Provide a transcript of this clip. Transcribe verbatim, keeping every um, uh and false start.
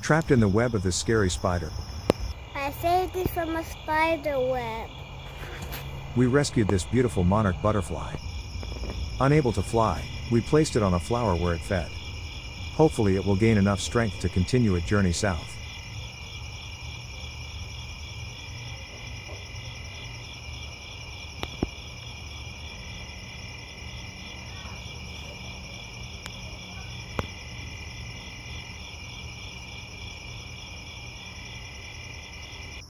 trapped in the web of the scary spider. I saved it from a spider web. We rescued this beautiful monarch butterfly. Unable to fly, we placed it on a flower where it fed. Hopefully it will gain enough strength to continue its journey south.